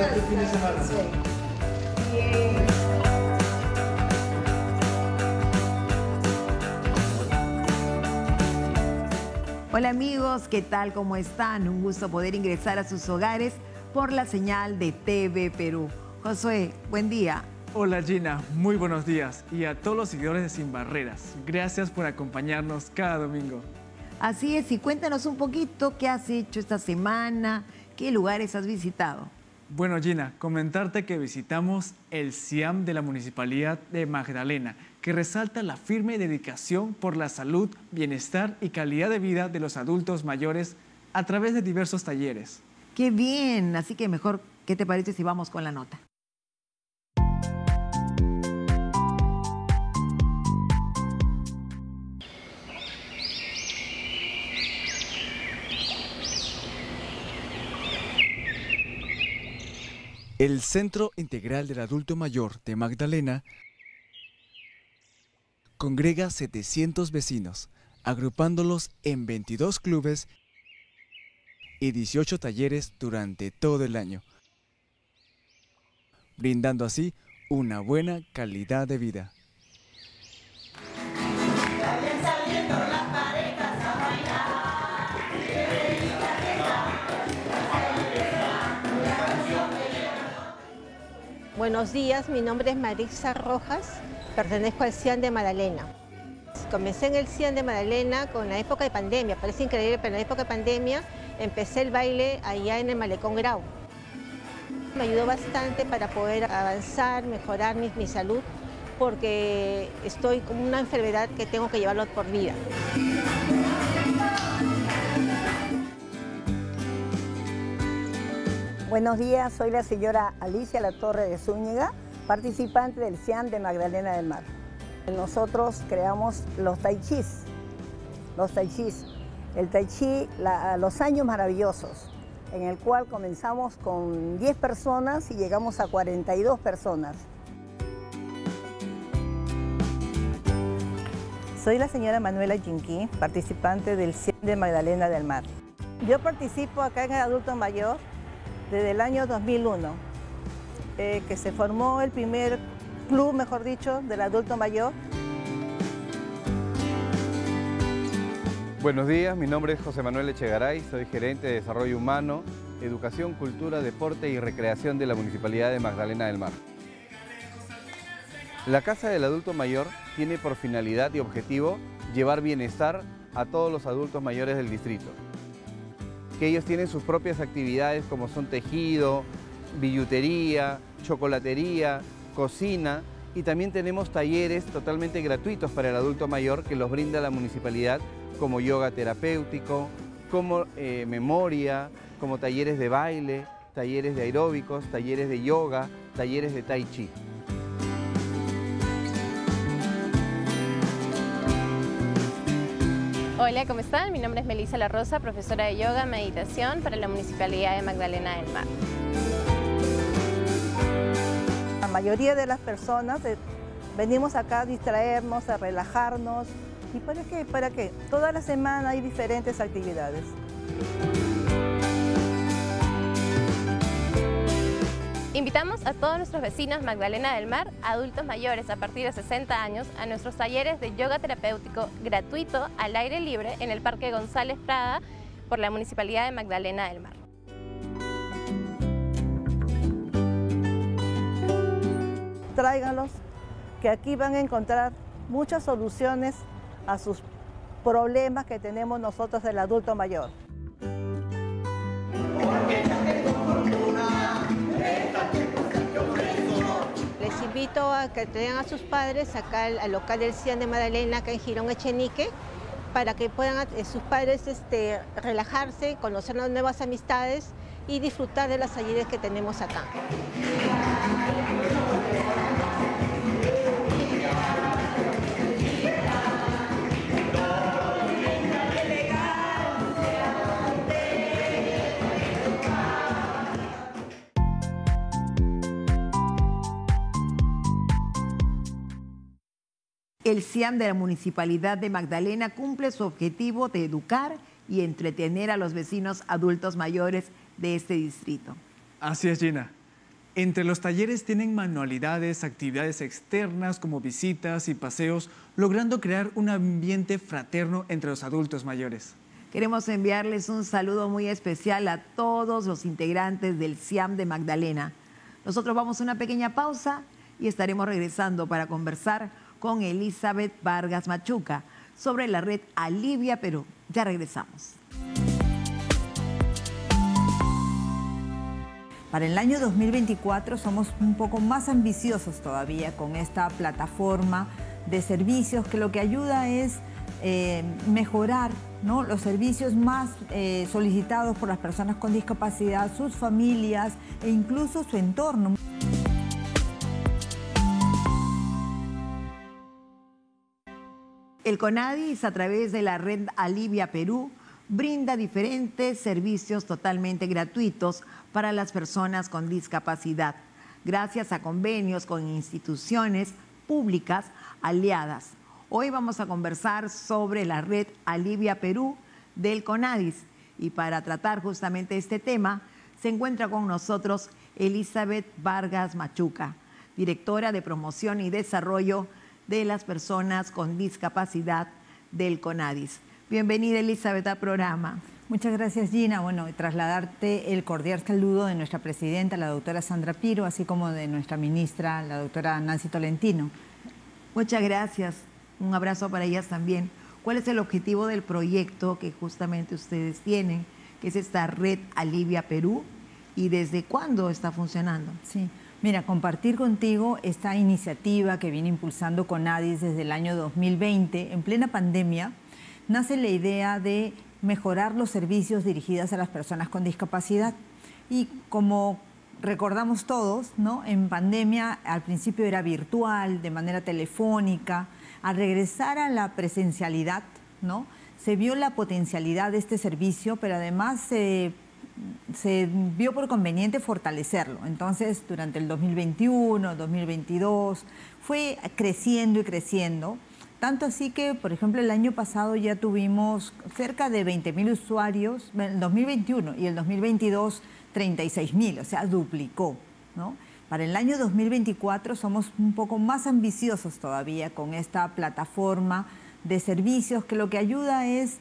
tal tu fin de semana? Sí. Bien. Hola amigos, ¿qué tal? ¿Cómo están? Un gusto poder ingresar a sus hogares por la señal de TV Perú. Josué, buen día. Hola Gina, muy buenos días. Y a todos los seguidores de Sin Barreras, gracias por acompañarnos cada domingo. Así es, y cuéntanos un poquito qué has hecho esta semana, qué lugares has visitado. Bueno Gina, comentarte que visitamos el CIAM de la Municipalidad de Magdalena, que resalta la firme dedicación por la salud, bienestar y calidad de vida de los adultos mayores a través de diversos talleres. ¡Qué bien! Así que mejor, ¿qué te parece si vamos con la nota? El Centro Integral del Adulto Mayor de Magdalena congrega 700 vecinos, agrupándolos en 22 clubes y 18 talleres durante todo el año, brindando así una buena calidad de vida. Buenos días, mi nombre es Marisa Rojas, pertenezco al CIAN de Magdalena. Comencé en el CIAN de Magdalena con la época de pandemia, parece increíble, pero en la época de pandemia empecé el baile allá en el Malecón Grau. Me ayudó bastante para poder avanzar, mejorar mi salud, porque estoy con una enfermedad que tengo que llevarlo por vida. Buenos días, soy la señora Alicia Latorre de Zúñiga, participante del CIAN de Magdalena del Mar. Nosotros creamos los tai chis. El tai chi, los años maravillosos, en el cual comenzamos con 10 personas y llegamos a 42 personas. Soy la señora Manuela Jinquí, participante del CIAN de Magdalena del Mar. Yo participo acá en el adulto mayor desde el año 2001, que se formó el primer club, mejor dicho, del adulto mayor. Buenos días, mi nombre es José Manuel Echegaray, soy gerente de Desarrollo Humano, Educación, Cultura, Deporte y Recreación de la Municipalidad de Magdalena del Mar. La Casa del Adulto Mayor tiene por finalidad y objetivo llevar bienestar a todos los adultos mayores del distrito. Que ellos tienen sus propias actividades como son tejido, billutería, chocolatería, cocina, y también tenemos talleres totalmente gratuitos para el adulto mayor que los brinda la municipalidad, como yoga terapéutico, como memoria, como talleres de baile, talleres de aeróbicos, talleres de yoga, talleres de tai chi. Hola, ¿cómo están? Mi nombre es Melissa La Rosa, profesora de yoga, meditación para la Municipalidad de Magdalena del Mar. La mayoría de las personas venimos acá a distraernos, a relajarnos. ¿Y para qué? ¿Para qué? Toda la semana hay diferentes actividades. Invitamos a todos nuestros vecinos Magdalena del Mar, adultos mayores a partir de 60 años, a nuestros talleres de yoga terapéutico gratuito al aire libre en el Parque González Prada por la Municipalidad de Magdalena del Mar. Tráiganlos, que aquí van a encontrar muchas soluciones a sus problemas que tenemos nosotros el adulto mayor. Les invito a que traigan a sus padres acá al local del CIAN de Magdalena, acá en Girón Echenique, para que puedan sus padres relajarse, conocer nuevas amistades y disfrutar de las talleres que tenemos acá. El CIAN de la Municipalidad de Magdalena cumple su objetivo de educar y entretener a los vecinos adultos mayores de este distrito. Así es, Gina. Entre los talleres tienen manualidades, actividades externas como visitas y paseos, logrando crear un ambiente fraterno entre los adultos mayores. Queremos enviarles un saludo muy especial a todos los integrantes del CIAM de Magdalena. Nosotros vamos a una pequeña pausa y estaremos regresando para conversar con Elizabeth Vargas Machuca sobre la red Alivia Perú. Ya regresamos. Para el año 2024 somos un poco más ambiciosos todavía con esta plataforma de servicios que lo que ayuda es mejorar, ¿no?, los servicios más solicitados por las personas con discapacidad, sus familias e incluso su entorno. El CONADIS, a través de la red Alivia Perú, brinda diferentes servicios totalmente gratuitos para las personas con discapacidad, gracias a convenios con instituciones públicas aliadas. Hoy vamos a conversar sobre la red Alivia Perú del CONADIS y para tratar justamente este tema se encuentra con nosotros Elizabeth Vargas Machuca, directora de Promoción y Desarrollo de las Personas con Discapacidad del CONADIS. Bienvenida, Elizabeth, al programa. Muchas gracias, Gina. Bueno, trasladarte el cordial saludo de nuestra presidenta, la doctora Sandra Piro, así como de nuestra ministra, la doctora Nancy Tolentino. Muchas gracias. Un abrazo para ellas también. ¿Cuál es el objetivo del proyecto que justamente ustedes tienen, que es esta red Alivia Perú, y desde cuándo está funcionando? Sí, mira, compartir contigo esta iniciativa que viene impulsando CONADIS desde el año 2020, en plena pandemia, nace la idea de mejorar los servicios dirigidos a las personas con discapacidad. Y como recordamos todos, ¿no?, en pandemia al principio era virtual, de manera telefónica. Al regresar a la presencialidad, ¿no?, se vio la potencialidad de este servicio, pero además se vio por conveniente fortalecerlo. Entonces, durante el 2021, 2022, fue creciendo y creciendo. Tanto así que, por ejemplo, el año pasado ya tuvimos cerca de 20.000 usuarios, el 2021 y el 2022 36.000, o sea, duplicó, ¿no? Para el año 2024 somos un poco más ambiciosos todavía con esta plataforma de servicios que lo que ayuda es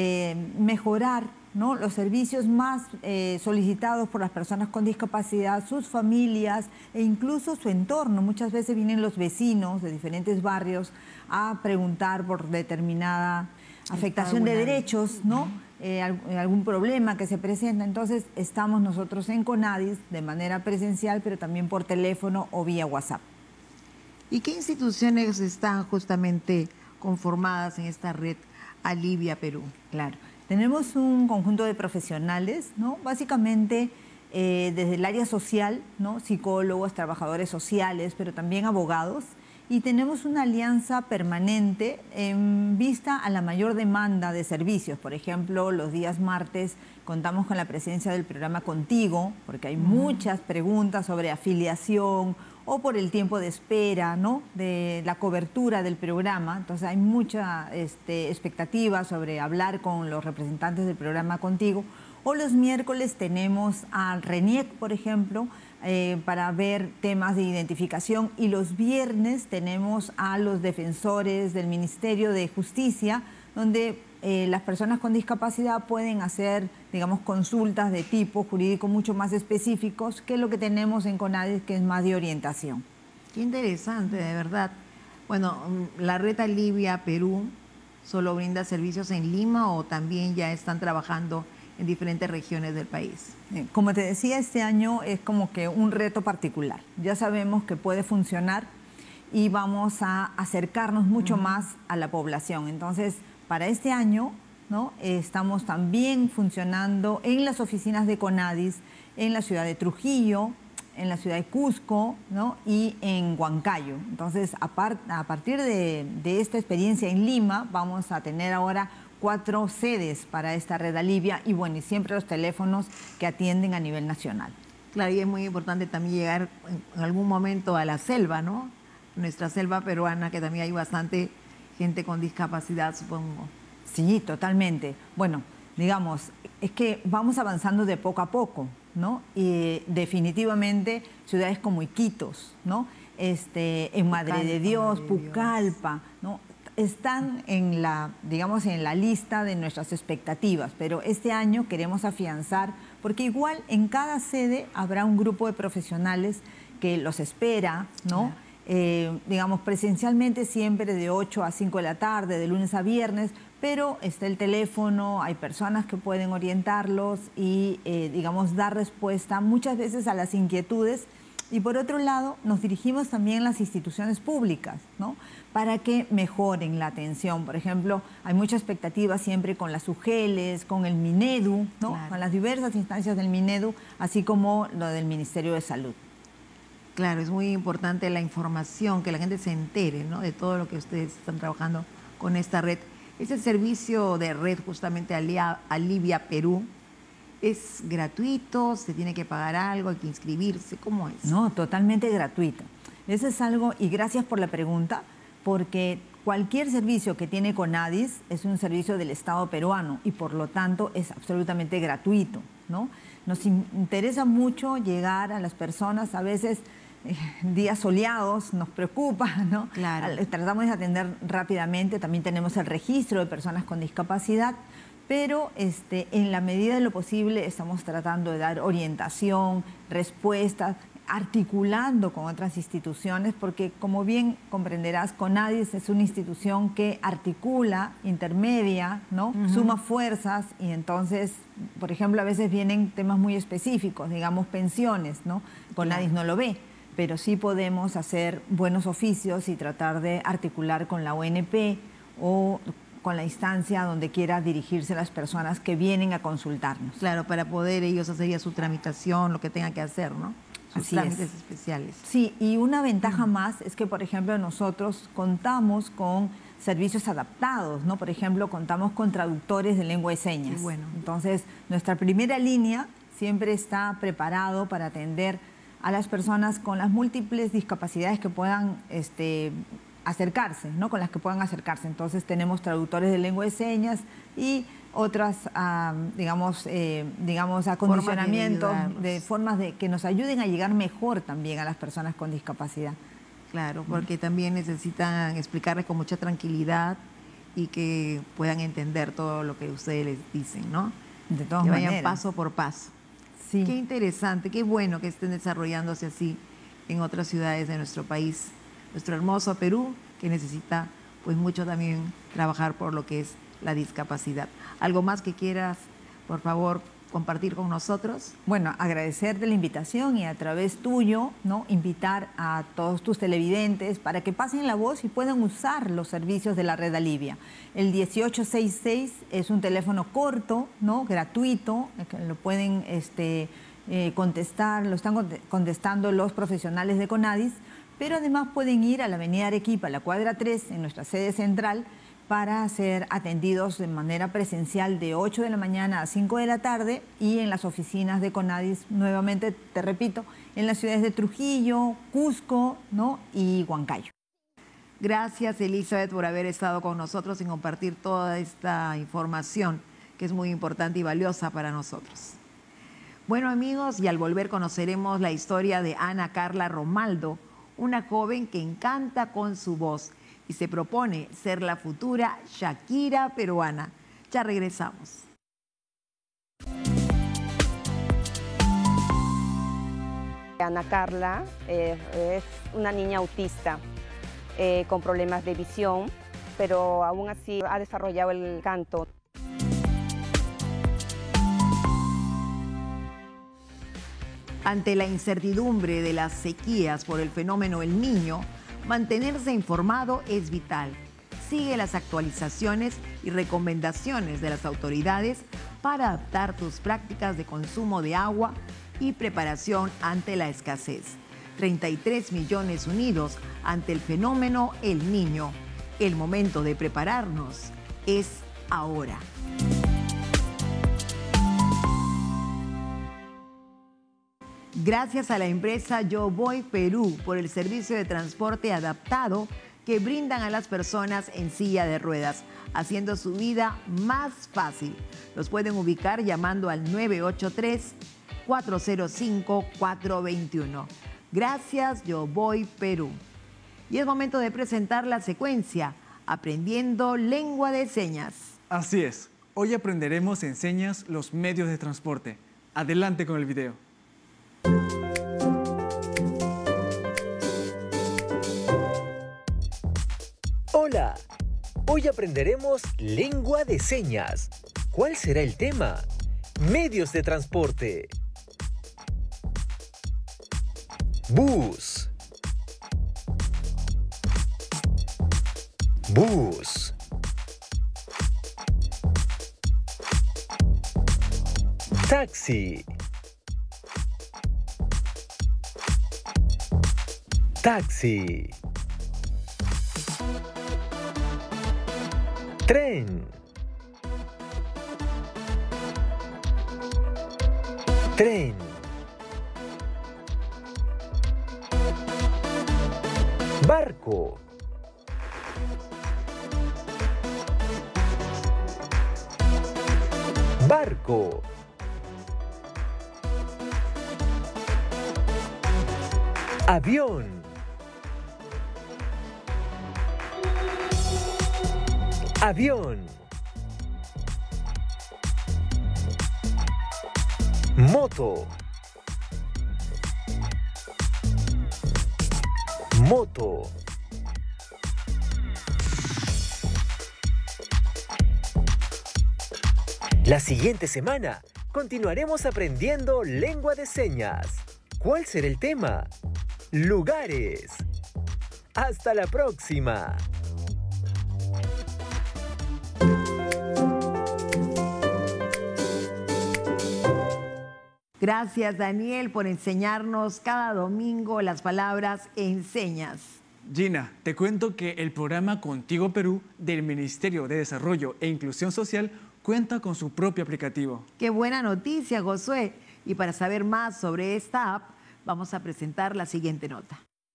mejorar, ¿no?, los servicios más solicitados por las personas con discapacidad, sus familias e incluso su entorno. Muchas veces vienen los vecinos de diferentes barrios a preguntar por determinada afectación de derechos, ¿no?, algún problema que se presenta. Entonces estamos nosotros en CONADIS de manera presencial, pero también por teléfono o vía WhatsApp. ¿Y qué instituciones están justamente conformadas en esta red Alivia Perú? Claro, tenemos un conjunto de profesionales, ¿no?, básicamente desde el área social, ¿no?, psicólogos, trabajadores sociales, pero también abogados. Y tenemos una alianza permanente en vista a la mayor demanda de servicios. Por ejemplo, los días martes contamos con la presencia del programa Contigo, porque hay muchas preguntas sobre afiliación o por el tiempo de espera, ¿no?, de la cobertura del programa. Entonces hay mucha expectativa sobre hablar con los representantes del programa Contigo. O los miércoles tenemos al RENIEC, por ejemplo, para ver temas de identificación, y los viernes tenemos a los defensores del Ministerio de Justicia, donde las personas con discapacidad pueden hacer, digamos, consultas de tipo jurídico mucho más específicos que lo que tenemos en CONADIS, que es más de orientación. Qué interesante, de verdad. Bueno, la red Alivia Perú solo brinda servicios en Lima, o también ya están trabajando en diferentes regiones del país. Como te decía, este año es como que un reto particular. Ya sabemos que puede funcionar y vamos a acercarnos mucho más a la población. Entonces, para este año, ¿no?, estamos también funcionando en las oficinas de CONADIS, en la ciudad de Trujillo, en la ciudad de Cusco, ¿no?, y en Huancayo. Entonces, a partir de esta experiencia en Lima, vamos a tener ahora 4 sedes para esta red Alivia y, bueno, y siempre los teléfonos que atienden a nivel nacional. Claro, y es muy importante también llegar en algún momento a la selva, ¿no? Nuestra selva peruana, que también hay bastante gente con discapacidad, supongo. Sí, totalmente. Bueno, digamos, es que vamos avanzando de poco a poco. ¿no? Y definitivamente ciudades como Iquitos, ¿no? En Madre de Dios, Pucallpa, ¿no? Están en la, digamos, en la lista de nuestras expectativas, pero este año queremos afianzar, porque igual en cada sede habrá un grupo de profesionales que los espera, ¿no? Digamos, presencialmente siempre de 8 a 5 de la tarde, de lunes a viernes, pero está el teléfono, hay personas que pueden orientarlos y, digamos, dar respuesta muchas veces a las inquietudes. Y por otro lado, nos dirigimos también a las instituciones públicas, ¿no? Para que mejoren la atención. Por ejemplo, hay mucha expectativa siempre con las UGELes, con el Minedu, ¿no? Claro. Con las diversas instancias del Minedu, así como lo del Ministerio de Salud. Claro, es muy importante la información, que la gente se entere, ¿no? De todo lo que ustedes están trabajando con esta red. Este servicio de red justamente Alivia Perú, ¿es gratuito? ¿Se tiene que pagar algo? ¿Hay que inscribirse? ¿Cómo es? No, totalmente gratuito. Eso es algo, y gracias por la pregunta, porque cualquier servicio que tiene CONADIS es un servicio del Estado peruano y por lo tanto es absolutamente gratuito, ¿no? Nos interesa mucho llegar a las personas, a veces días soleados nos preocupa, ¿no? Claro. Tratamos de atender rápidamente, también tenemos el registro de personas con discapacidad, pero en la medida de lo posible estamos tratando de dar orientación, respuestas, articulando con otras instituciones, porque como bien comprenderás, CONADIS es una institución que articula, intermedia, ¿no? Suma fuerzas y entonces, por ejemplo, a veces vienen temas muy específicos, digamos pensiones, ¿no? CONADIS no lo ve, pero sí podemos hacer buenos oficios y tratar de articular con la ONP o con la instancia donde quiera dirigirse las personas que vienen a consultarnos. Claro, para poder ellos hacer ya su tramitación, lo que tengan que hacer, ¿no? Sus trámites especiales. Sí, y una ventaja más es que, por ejemplo, nosotros contamos con servicios adaptados, ¿no? Por ejemplo, contamos con traductores de lengua de señas. Qué bueno. Entonces, nuestra primera línea siempre está preparado para atender a las personas con las múltiples discapacidades que puedan acercarse, ¿no? Con las que puedan acercarse. Entonces, tenemos traductores de lengua de señas y otras, digamos, acondicionamientos, de formas de que nos ayuden a llegar mejor también a las personas con discapacidad. Claro, porque también necesitan explicarles con mucha tranquilidad y que puedan entender todo lo que ustedes les dicen, ¿no? De todas maneras. Que vayan maneras. paso por paso. Sí. Qué interesante, qué bueno que estén desarrollándose así en otras ciudades de nuestro país, nuestro hermoso Perú, que necesita pues mucho también trabajar por lo que es la discapacidad. ¿Algo más que quieras, por favor, compartir con nosotros? Bueno, agradecerte la invitación y a través tuyo, ¿no? Invitar a todos tus televidentes para que pasen la voz y puedan usar los servicios de la red Alivia. El 1866 es un teléfono corto, ¿no? Gratuito, que lo pueden contestar, lo están contestando los profesionales de CONADIS, pero además pueden ir a la avenida Arequipa, la cuadra 3, en nuestra sede central, para ser atendidos de manera presencial de 8 de la mañana a 5 de la tarde y en las oficinas de CONADIS, nuevamente, te repito, en las ciudades de Trujillo, Cusco, ¿no? y Huancayo. Gracias, Elizabeth, por haber estado con nosotros y compartir toda esta información que es muy importante y valiosa para nosotros. Bueno, amigos, y al volver conoceremos la historia de Ana Carla Romaldo, una joven que encanta con su voz y se propone ser la futura Shakira peruana. Ya regresamos. Ana Carla es una niña autista con problemas de visión, pero aún así ha desarrollado el canto. Ante la incertidumbre de las sequías por el fenómeno El Niño, mantenerse informado es vital. Sigue las actualizaciones y recomendaciones de las autoridades para adaptar tus prácticas de consumo de agua y preparación ante la escasez. 33 millones unidos ante el fenómeno El Niño. El momento de prepararnos es ahora. Gracias a la empresa Yo Voy Perú por el servicio de transporte adaptado que brindan a las personas en silla de ruedas, haciendo su vida más fácil. Los pueden ubicar llamando al 983 405-421. Gracias, yo voy Perú. Y es momento de presentar la secuencia Aprendiendo Lengua de Señas. Así es, hoy aprenderemos en señas los medios de transporte. Adelante con el video. Hola, hoy aprenderemos lengua de señas. ¿Cuál será el tema? Medios de transporte. Bus. Bus. Taxi. Taxi. Tren. Tren. Barco. Barco. Avión. Avión. Moto. Moto. La siguiente semana continuaremos aprendiendo lengua de señas. ¿Cuál será el tema? Lugares. ¡Hasta la próxima! Gracias, Daniel, por enseñarnos cada domingo las palabras en señas. Gina, te cuento que el programa Contigo Perú del Ministerio de Desarrollo e Inclusión Social cuenta con su propio aplicativo. ¡Qué buena noticia, Josué! Y para saber más sobre esta app, vamos a presentar la siguiente nota.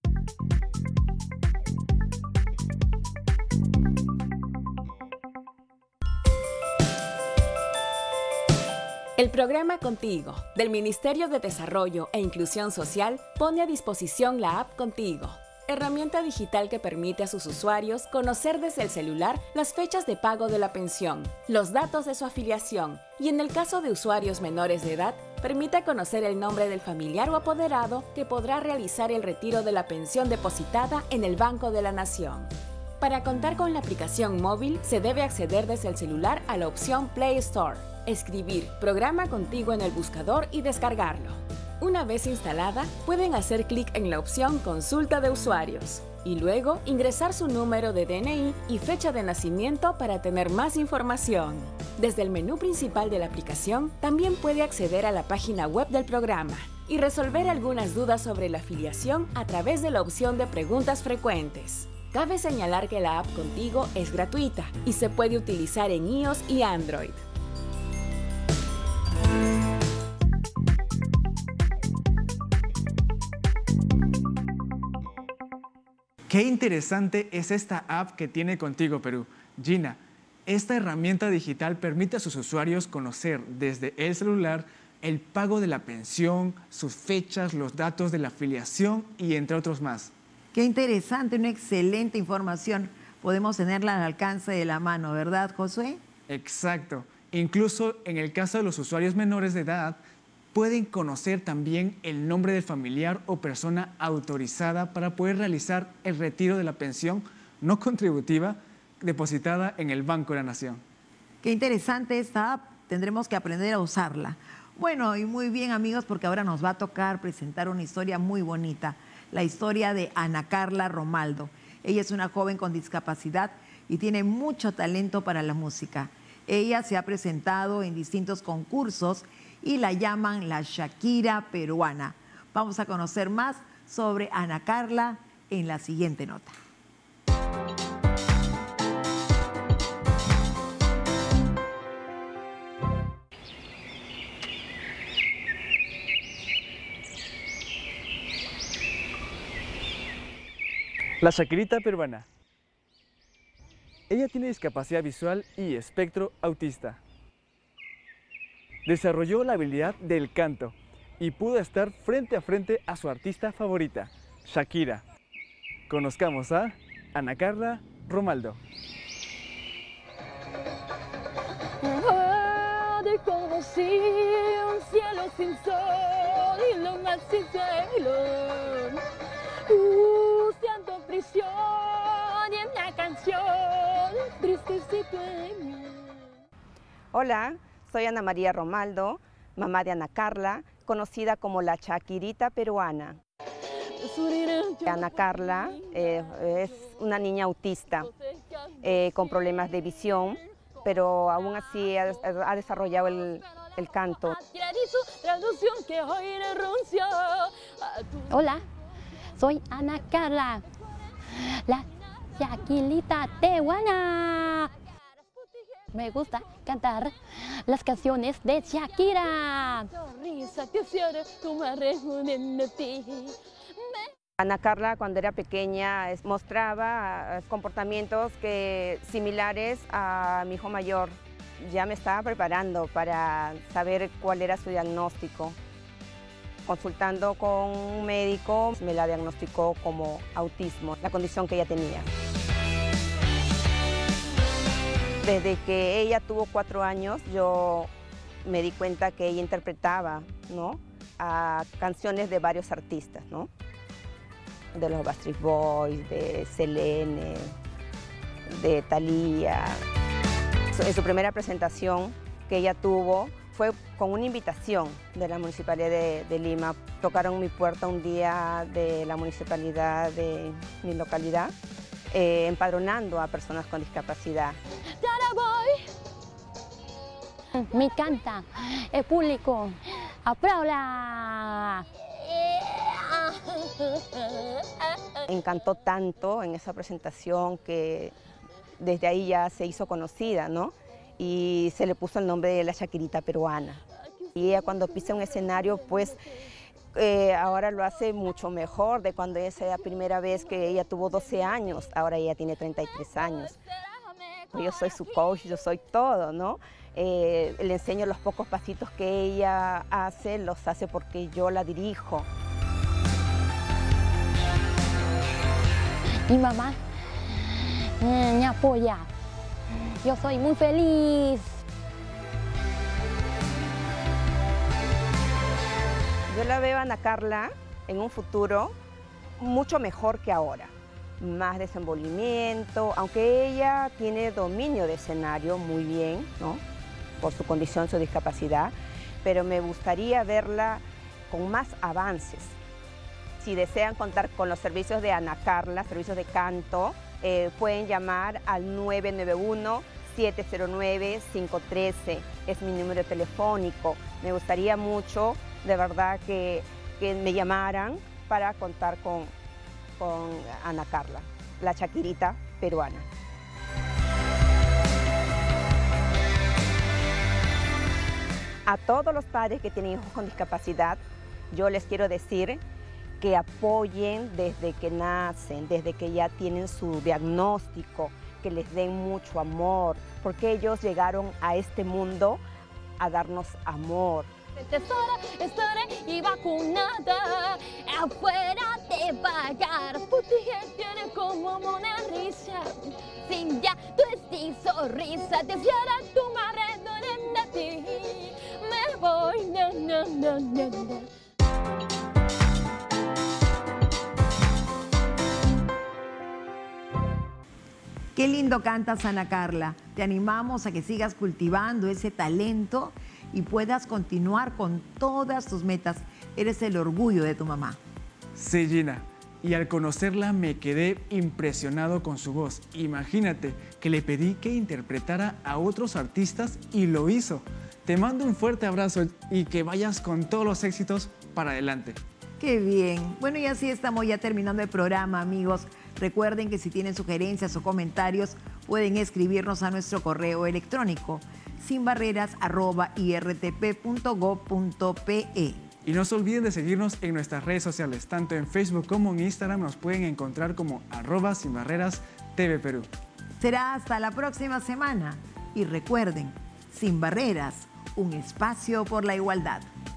El programa Contigo, del Ministerio de Desarrollo e Inclusión Social, pone a disposición la app Contigo, herramienta digital que permite a sus usuarios conocer desde el celular las fechas de pago de la pensión, los datos de su afiliación y, en el caso de usuarios menores de edad, permite conocer el nombre del familiar o apoderado que podrá realizar el retiro de la pensión depositada en el Banco de la Nación. Para contar con la aplicación móvil, se debe acceder desde el celular a la opción Play Store, escribir Programa Contigo en el buscador y descargarlo. Una vez instalada, pueden hacer clic en la opción Consulta de usuarios y luego ingresar su número de DNI y fecha de nacimiento para tener más información. Desde el menú principal de la aplicación, también puede acceder a la página web del programa y resolver algunas dudas sobre la afiliación a través de la opción de preguntas frecuentes. Cabe señalar que la app Contigo es gratuita y se puede utilizar en iOS y Android. Qué interesante es esta app que tiene Contigo Perú. Gina, esta herramienta digital permite a sus usuarios conocer desde el celular el pago de la pensión, sus fechas, los datos de la afiliación y entre otros más. Qué interesante, una excelente información. Podemos tenerla al alcance de la mano, ¿verdad, Josué? Exacto. Incluso en el caso de los usuarios menores de edad, pueden conocer también el nombre del familiar o persona autorizada para poder realizar el retiro de la pensión no contributiva depositada en el Banco de la Nación. Qué interesante esta app. Tendremos que aprender a usarla. Bueno, y muy bien, amigos, porque ahora nos va a tocar presentar una historia muy bonita. La historia de Ana Carla Romaldo. Ella es una joven con discapacidad y tiene mucho talento para la música. Ella se ha presentado en distintos concursos y la llaman la Shakira peruana. Vamos a conocer más sobre Ana Carla en la siguiente nota. La Shakirita peruana. Ella tiene discapacidad visual y espectro autista. Desarrolló la habilidad del canto y pudo estar frente a frente a su artista favorita, Shakira. Conozcamos a Ana Carla Romaldo. Conocí un cielo sin sol y lo más sincero. Siento prisión y una canción triste y sueño. Hola, soy Ana María Romaldo, mamá de Ana Carla, conocida como la Shakirita peruana. Ana Carla es una niña autista con problemas de visión, pero aún así ha desarrollado el canto. Hola, soy Ana Carla, la Shakirita peruana. Me gusta cantar las canciones de Shakira. Ana Carla, cuando era pequeña, mostraba comportamientos similares a mi hijo mayor. Ya me estaba preparando para saber cuál era su diagnóstico. Consultando con un médico, me la diagnosticó como autismo, la condición que ella tenía. Desde que ella tuvo 4 años, yo me di cuenta que ella interpretaba, ¿no?, a canciones de varios artistas, ¿no?, de los Backstreet Boys, de Selene, de Thalía. En su primera presentación que ella tuvo fue con una invitación de la Municipalidad de Lima. Tocaron mi puerta un día de la Municipalidad de mi localidad, empadronando a personas con discapacidad. Me encanta, el público, aplauda. Encantó tanto en esa presentación que desde ahí ya se hizo conocida, ¿no? Y se le puso el nombre de la Shakirita peruana. Y ella cuando pisa un escenario, pues ahora lo hace mucho mejor de cuando esa era la primera vez que ella tuvo 12 años, ahora ella tiene 33 años. Yo soy su coach, yo soy todo, ¿no? Le enseño los pocos pasitos que ella hace, los hace porque yo la dirijo. Mi mamá me apoya. Yo soy muy feliz. Yo la veo a Ana Carla en un futuro mucho mejor que ahora. Más desenvolvimiento, aunque ella tiene dominio de escenario muy bien, ¿no?, por su condición, su discapacidad, pero me gustaría verla con más avances. Si desean contar con los servicios de Ana Carla, servicios de canto, pueden llamar al 991-709-513, es mi número telefónico. Me gustaría mucho, de verdad, que me llamaran para contar con Ana Carla, la Shakirita peruana. A todos los padres que tienen hijos con discapacidad, yo les quiero decir que apoyen desde que nacen, desde que ya tienen su diagnóstico, que les den mucho amor, porque ellos llegaron a este mundo a darnos amor. Estaré y vacunada, afuera te pagar, tiene como una risa, sin ya tu sonrisa, te cierra tu madre, de ti, me voy, no. Qué lindo cantas, Ana Carla. Te animamos a que sigas cultivando ese talento y puedas continuar con todas tus metas. Eres el orgullo de tu mamá. Sí, Gina. Y al conocerla me quedé impresionado con su voz. Imagínate que le pedí que interpretara a otros artistas y lo hizo. Te mando un fuerte abrazo y que vayas con todos los éxitos para adelante. Qué bien. Bueno, y así estamos ya terminando el programa, amigos. Recuerden que si tienen sugerencias o comentarios, pueden escribirnos a nuestro correo electrónico sinbarreras@irtp.gov.pe. Y no se olviden de seguirnos en nuestras redes sociales, tanto en Facebook como en Instagram nos pueden encontrar como @sinbarreras_tvperú. Será hasta la próxima semana. Y recuerden, Sin Barreras, un espacio por la igualdad.